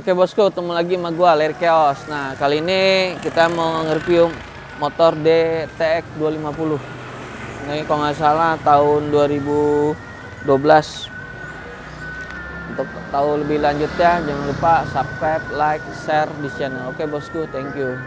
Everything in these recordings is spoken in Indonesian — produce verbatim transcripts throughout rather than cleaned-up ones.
Oke bosku, ketemu lagi sama gua Ler Chaos. Nah, kali ini kita mau nge-review motor D T X dua lima nol. Ini kalau nggak salah tahun dua ribu dua belas. Untuk tahu lebih lanjutnya, jangan lupa subscribe, like, share di channel. Oke bosku, thank you.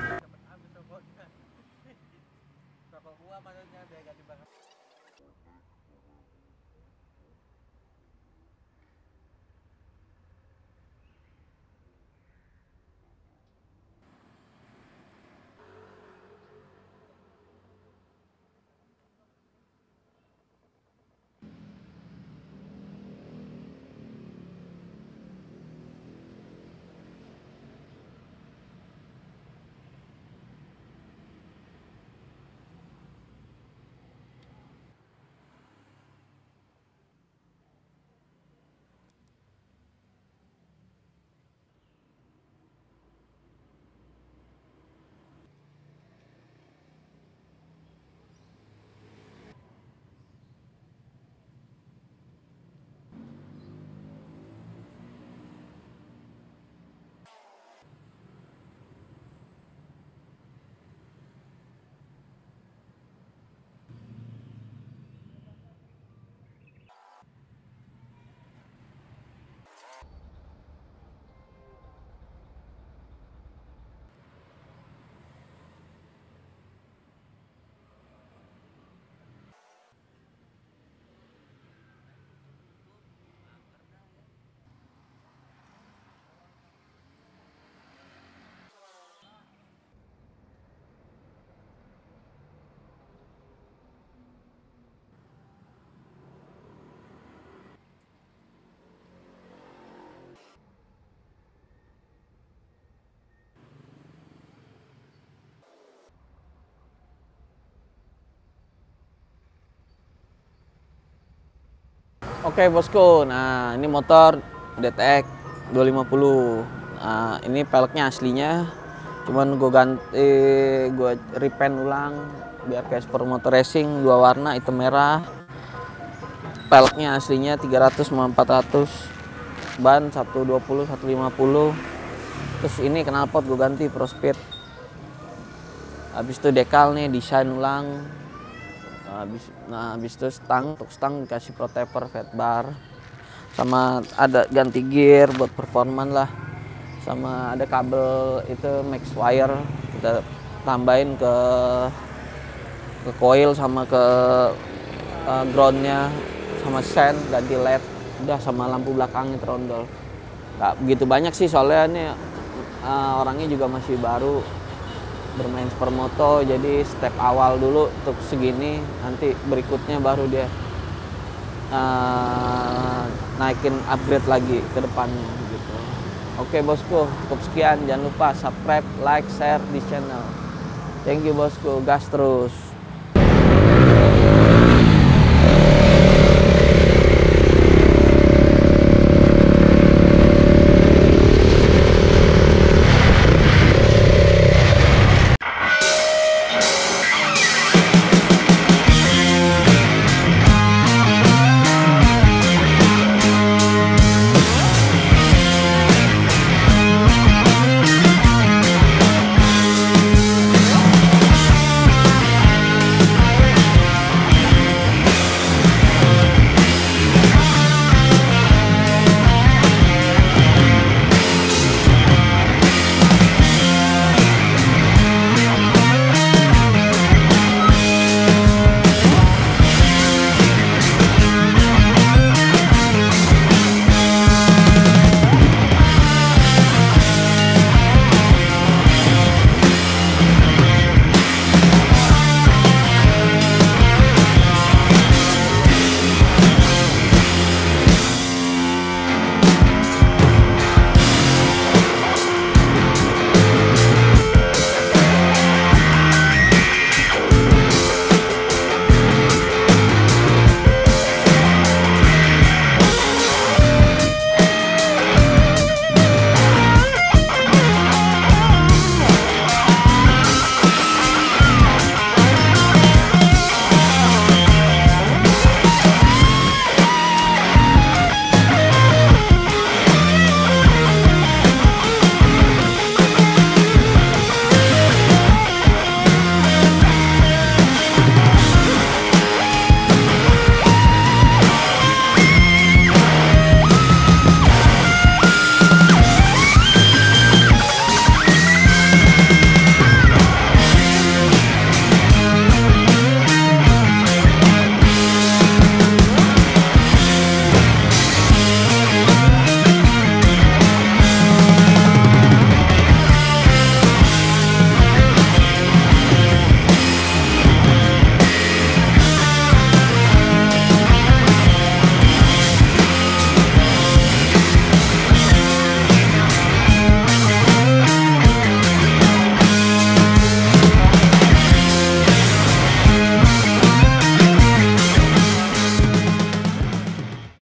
Oke bosku, nah ini motor D T X dua lima nol. Nah, ini peleknya aslinya, cuman gue ganti, gue repaint ulang biar kayak super motor racing, dua warna, hitam merah. Peleknya aslinya tiga ratus sama empat ratus, ban seratus dua puluh, seratus lima puluh. Terus ini knalpot gue ganti Pro Speed. Habis itu dekal nih desain ulang. Habis, nah habis itu stang, untuk stang dikasih protector fat bar, sama ada ganti gear buat performan lah, sama ada kabel itu max wire kita tambahin ke ke coil sama ke uh, groundnya, sama sen ganti led, udah sama lampu belakangnya trondol. Nggak begitu banyak sih soalnya ini uh, orangnya juga masih baru bermain supermoto, jadi step awal dulu untuk segini, nanti berikutnya baru dia uh, naikin upgrade lagi ke depannya gitu. Oke bosku, cukup sekian, jangan lupa subscribe, like, share di channel. Thank you bosku, gas terus.